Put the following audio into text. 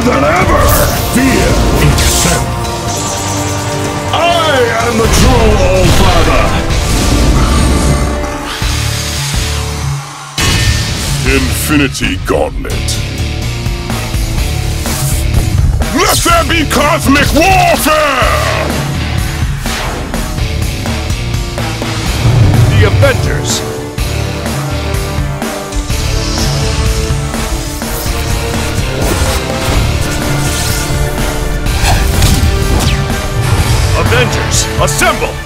than ever! Fear itself! I am the true All-Father! Infinity Gauntlet. Let there be cosmic warfare! The Avengers. Avengers, assemble!